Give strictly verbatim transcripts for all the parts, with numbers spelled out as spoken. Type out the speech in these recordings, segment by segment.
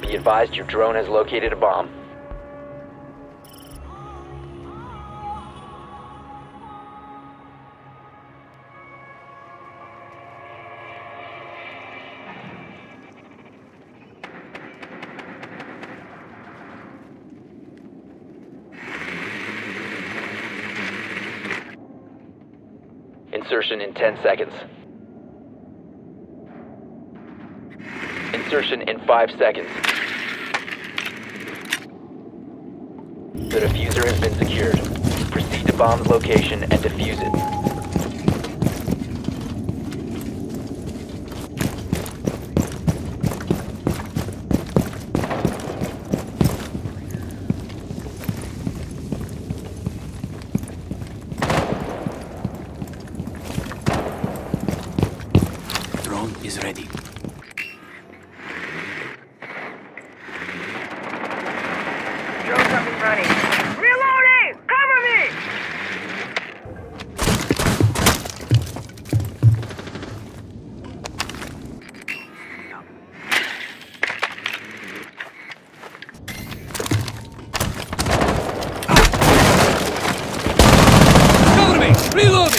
Be advised your drone has located a bomb. Insertion in ten seconds. Insertion in five seconds. The diffuser has been secured. Proceed to bomb's location and defuse it. Drone is ready. Drone's up and running. Reloading! Cover me! Cover me! Reloading!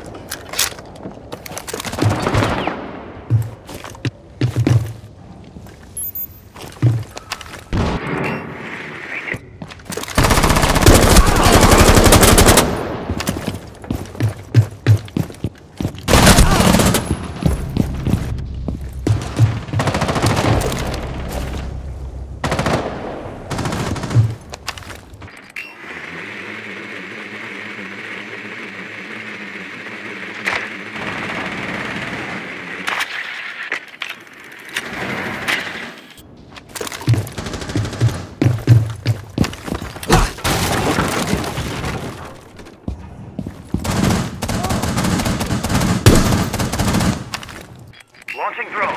Launching drone.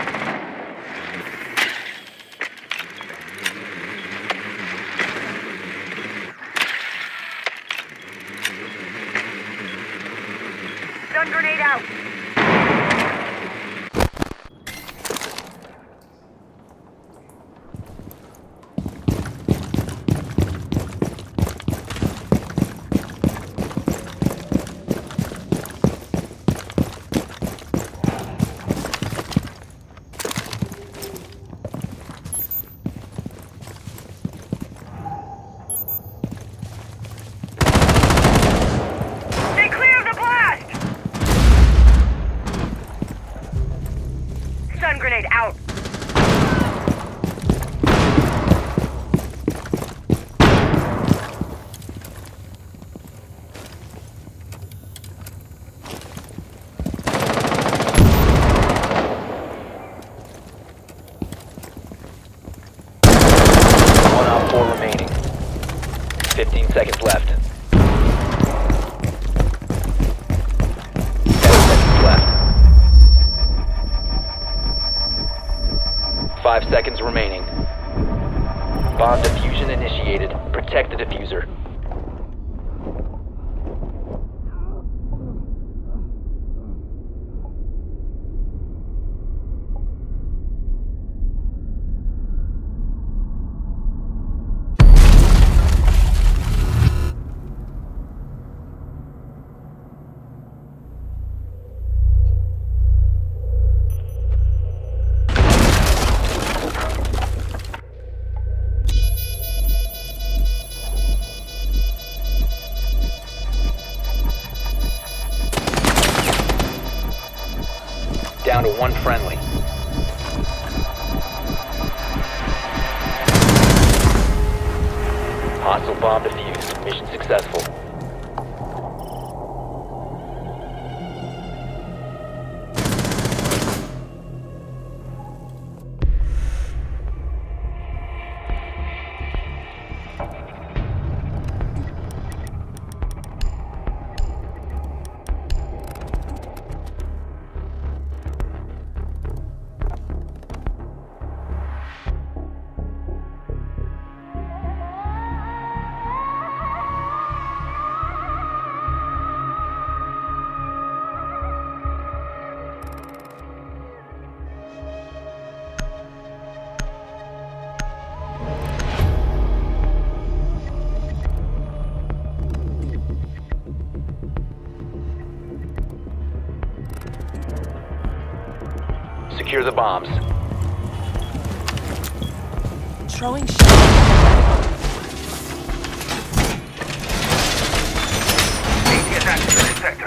Stun grenade out. Stay clear of the blast! Stun grenade out. One op four remaining. Fifteen seconds left. Ten seconds left. Five seconds remaining. Bomb diffusion initiated. Protect the diffuser. Down to one friendly. Hostile bomb defused. Mission successful. secure the bombs. Throwing shot. A T S active in this sector.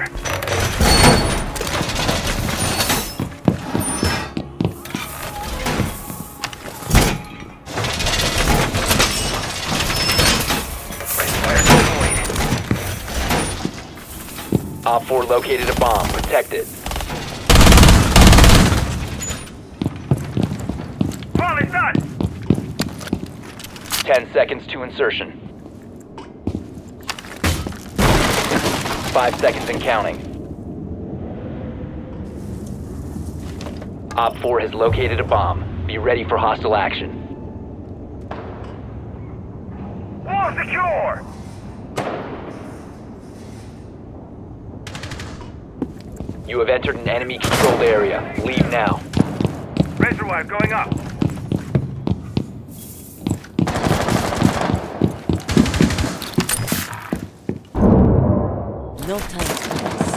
Op four located a bomb. Protect it. Bomb is done! Ten seconds to insertion. Five seconds and counting. Op four has located a bomb. Be ready for hostile action. Wall secure! You have entered an enemy-controlled area. Leave now. Razor wire going up. No time to waste.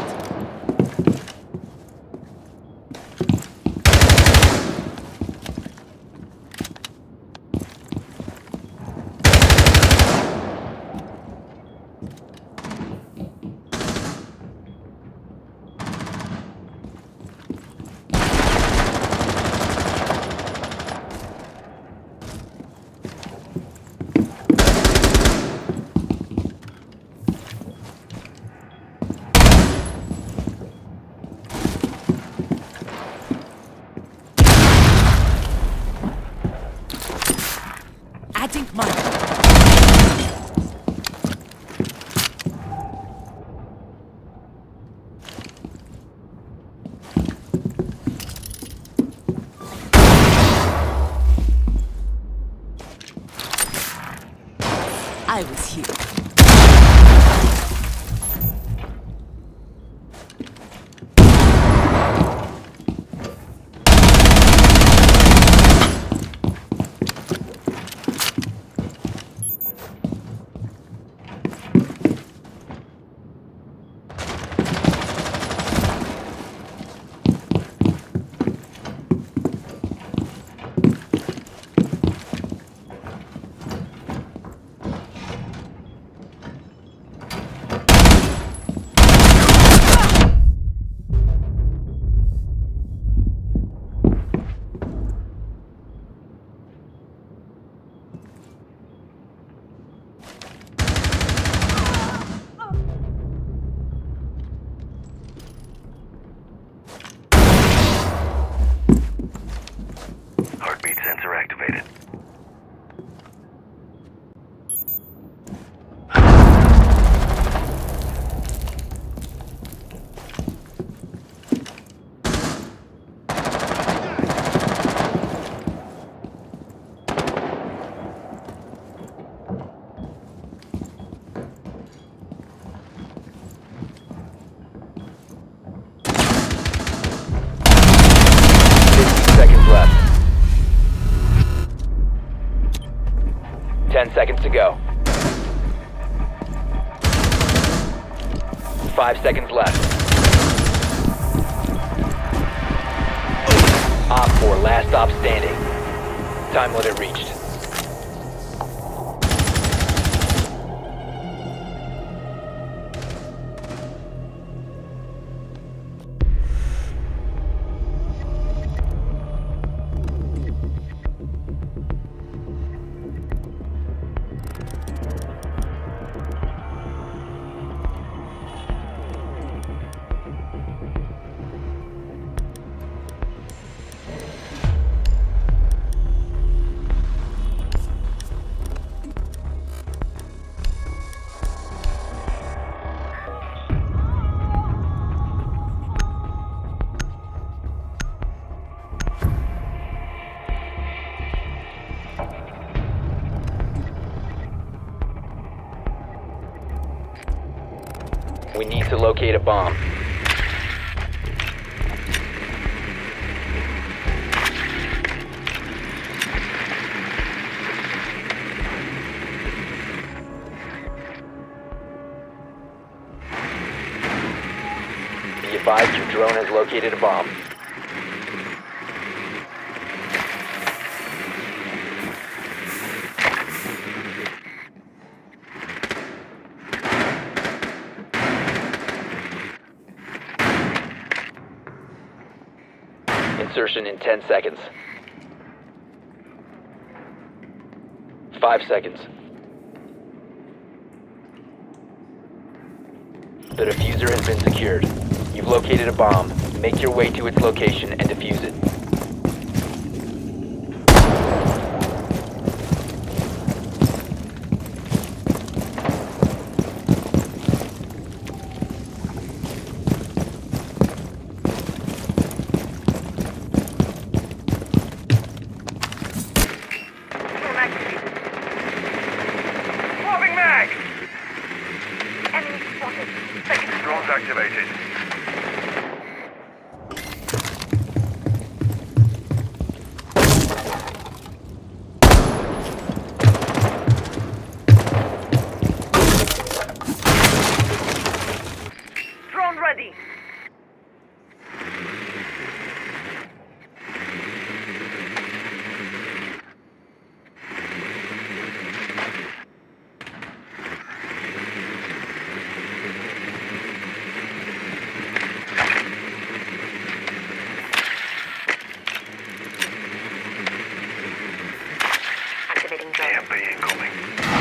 Adding mine. I was here. Heartbeat sensor activated. fifteen seconds left. Ten seconds to go. Five seconds left. Op four, last stop standing. Time limit reached. We need to locate a bomb. Be advised your drone has located a bomb. insertion in ten seconds. Five seconds. The diffuser has been secured. You've located a bomb. Make your way to its location and defuse it. Drone activated. Swapping mag! Enemy spotted. Second Drones activated. drone ready. Activating drone. E M P incoming.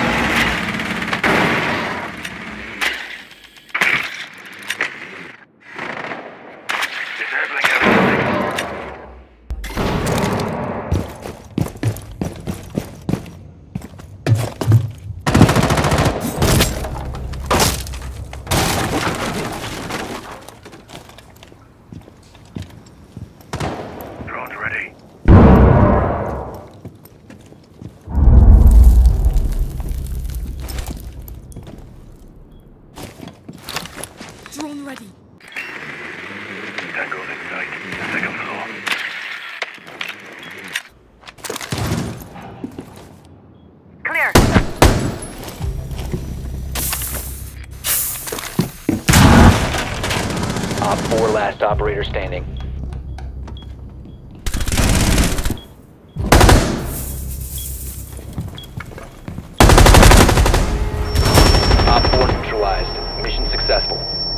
Disabling everything. Drones ready. Drone ready. Tango's in sight. Second floor. Clear. Op four last operator standing. Op four neutralized. Mission successful.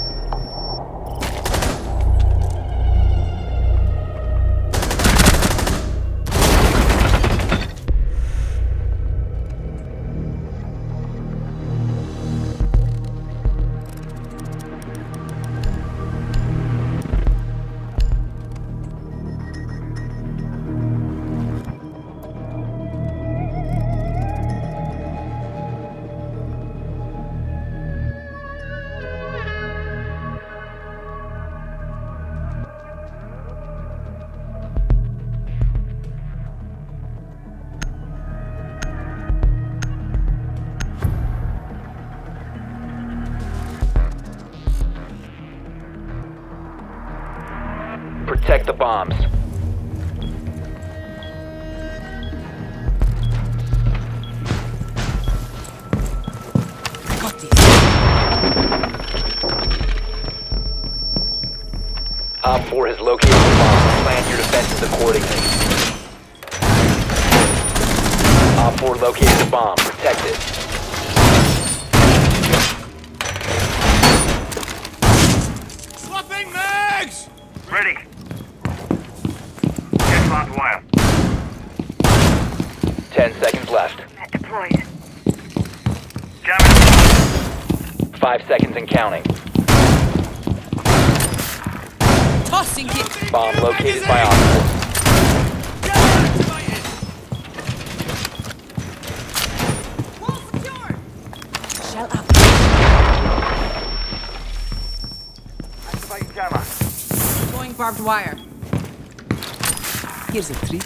Protect the bombs. Got this. Op four has located the bomb. Plan your defenses accordingly. Op four located the bomb. Protect it. Swapping mags! Ready. Get barbed wire. Ten seconds left. Net deployed. Jamming. Five seconds and counting. Tossing it. Bomb located by officers. Shell up. Activate jammer. Deploying barbed wire. Here's a treat.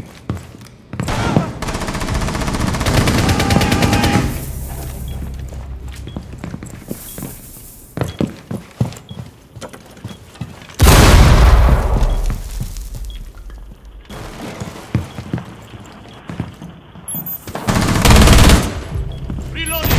Reloading!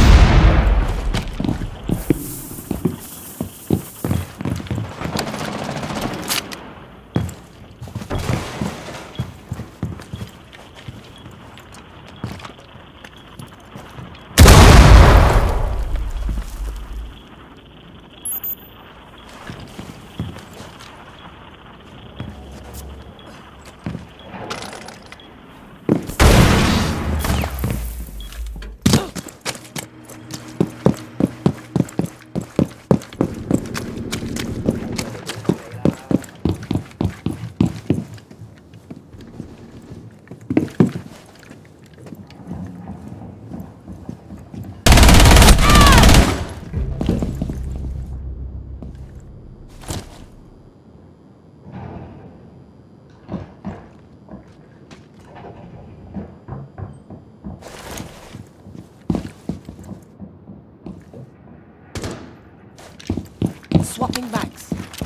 Scanning bags.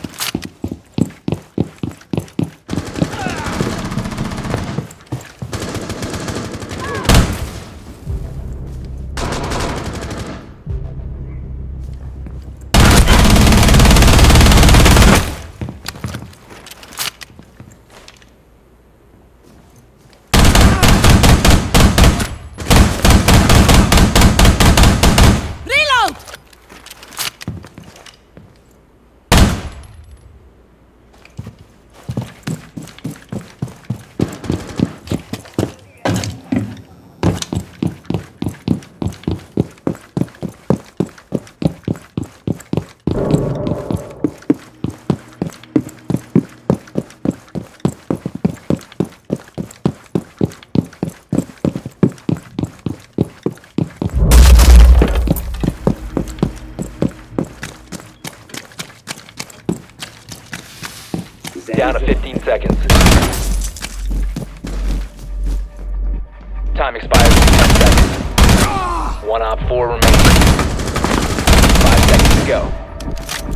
Down to fifteen seconds. Time expires in ten seconds. One op four remaining. Five seconds to go.